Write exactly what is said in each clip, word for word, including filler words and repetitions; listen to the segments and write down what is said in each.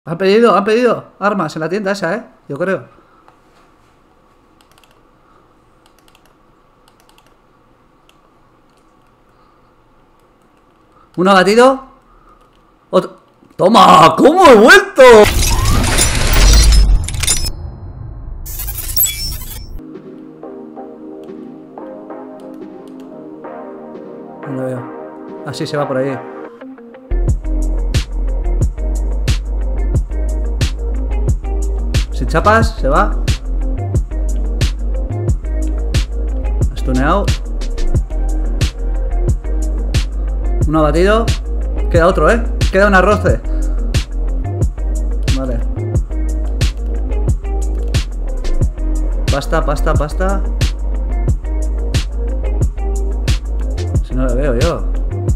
Han pedido, han pedido armas en la tienda esa, ¿eh? Yo creo. Uno abatido. Otro. ¡Toma! ¿Cómo he vuelto? No lo veo. Así se va por ahí. Sin chapas, se va. Estuneado. Uno abatido. Queda otro, ¿eh? Queda un arroce. Vale. Pasta, pasta, pasta. Si no lo veo yo.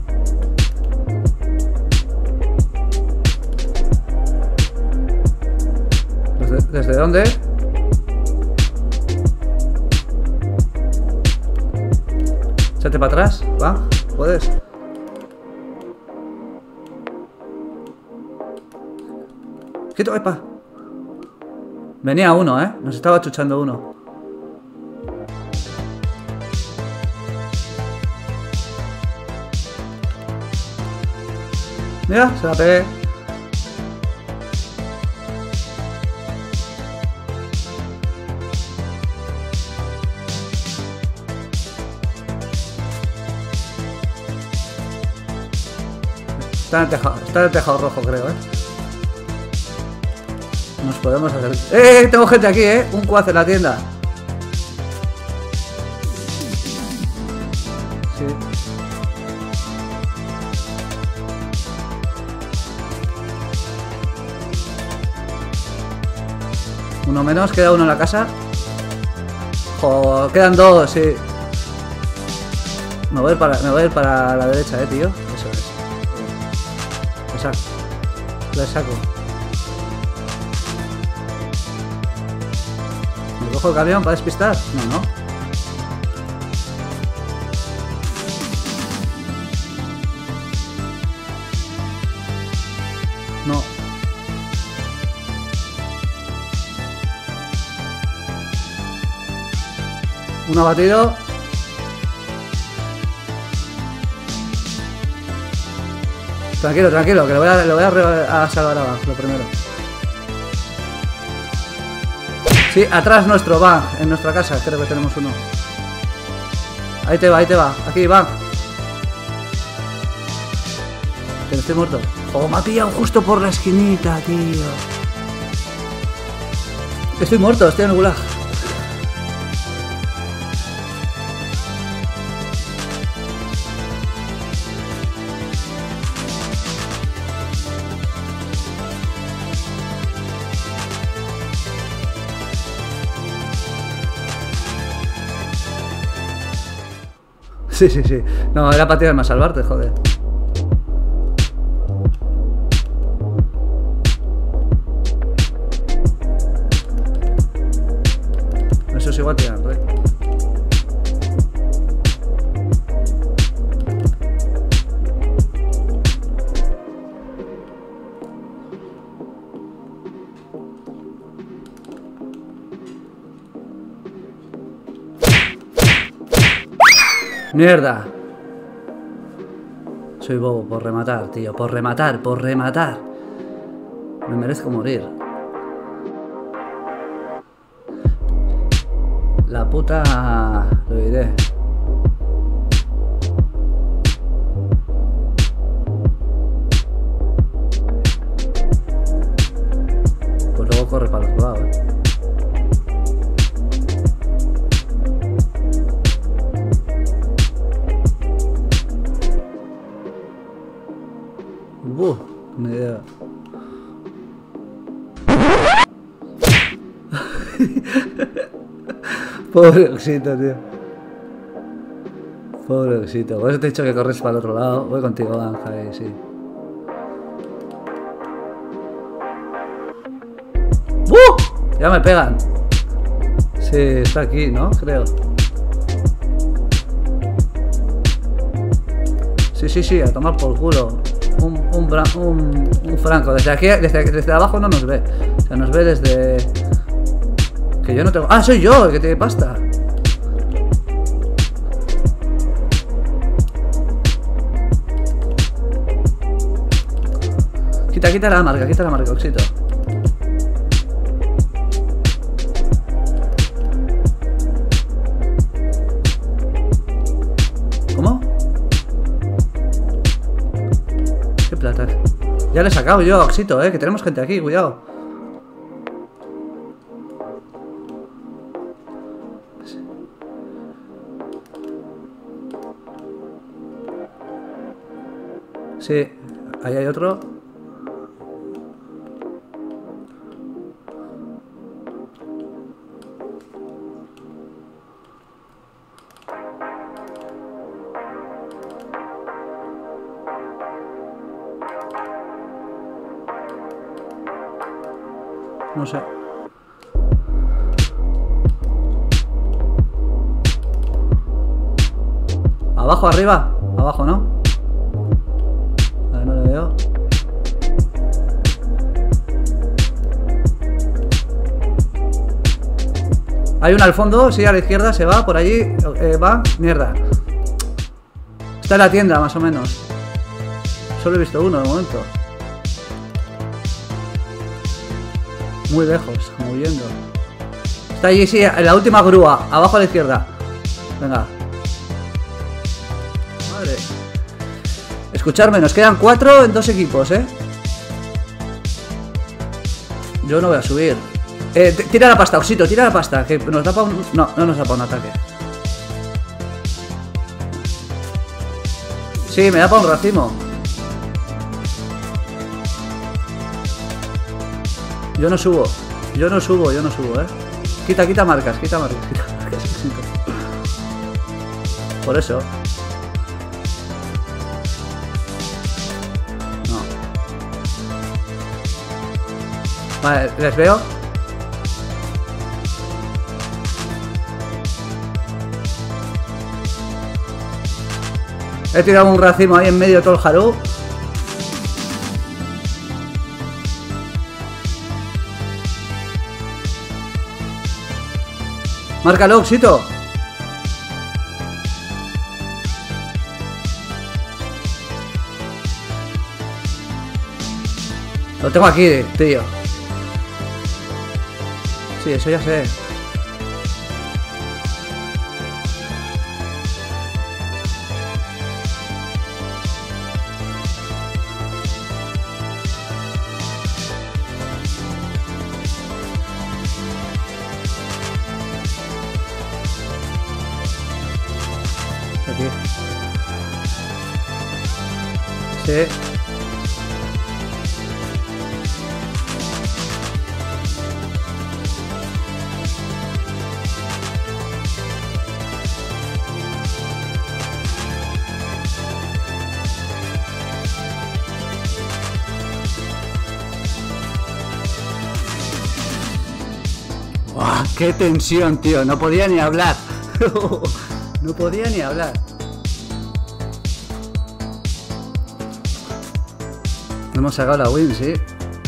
¿Desde, desde dónde? Échate para atrás, va, puedes. Quieto, epa. Venía uno, eh. Nos estaba chuchando uno. Mira, se la pegué. Está en el tejado, está en el tejado rojo, creo, eh. Nos podemos hacer... ¡Eh! Tengo gente aquí, eh. Un cuac en la tienda. Sí. Uno menos, queda uno en la casa. Joder, quedan dos, sí. Me voy a ir para, me voy a ir para la derecha, eh, tío. Eso es. Lo saco. Lo saco. ¿Me cojo el camión para despistar? No, no. No. Uno abatido. Tranquilo, tranquilo, que lo voy a, lo voy a, a salvar ahora, lo primero. Sí, atrás nuestro, va, en nuestra casa, creo que tenemos uno. Ahí te va, ahí te va, aquí va. Que no estoy muerto. Oh, me ha pillado justo por la esquinita, tío. Estoy muerto, estoy en el gulag. Sí, sí, sí. No, era para tirarme a salvarte, joder. Eso es igual tirar, rey. ¡Mierda! Soy bobo por rematar, tío. Por rematar, por rematar. Me merezco morir. La puta... Lo diré. Pues luego corre para el otro lado, eh. Uh, ni idea. Pobre Oxito, tío. Pobre Oxito. Por eso te he dicho que corres para el otro lado. Voy contigo, Anja, sí. ¡Uh! Ya me pegan. Sí, está aquí, ¿no? Creo. Sí, sí, sí, a tomar por culo. un, un, un, un franco. Desde aquí, desde, desde abajo no nos ve. O sea, nos ve desde... Que yo no tengo... ¡Ah, soy yo el que tiene pasta! Quita, quita la marca, quita la marca, Oxito. ¿Cómo? ¿Qué plata? Ya le he sacado yo, Oxito, eh, que tenemos gente aquí, cuidado. Sí, ahí hay otro. No sé. Abajo, arriba. Abajo, ¿no? A ver, no le veo. Hay uno al fondo, sí, a la izquierda, se va, por allí, eh, va, mierda. Está en la tienda, más o menos. Solo he visto uno de momento. Muy lejos, moviendo. Está allí, sí, en la última grúa, abajo a la izquierda. Venga. Madre. Escucharme, nos quedan cuatro en dos equipos, ¿eh? Yo no voy a subir. Eh, tira la pasta, Oxito, tira la pasta. Que nos da para un... No, no nos da para un ataque. Sí, me da para un racimo. Yo no subo, yo no subo, yo no subo, eh. Quita, quita marcas, quita marcas, quita marcas. Por eso. No. Vale, ¿les veo? He tirado un racimo ahí en medio de todo el jarú. Márcalo, Oxito. Lo tengo aquí, tío. Sí, eso ya sé. Aquí. Sí. ¡Buah! ¡Qué tensión, tío! No podía ni hablar. No podía ni hablar. Hemos sacado la win, sí.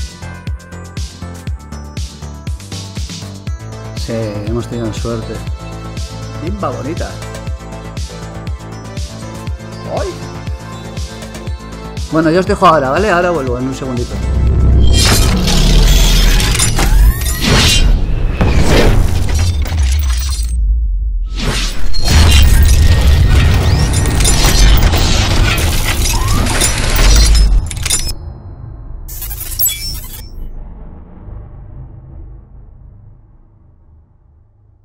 Sí, hemos tenido suerte. Limba bonita. ¡Ay! Bueno, yo os dejo ahora, ¿vale? Ahora vuelvo en un segundito.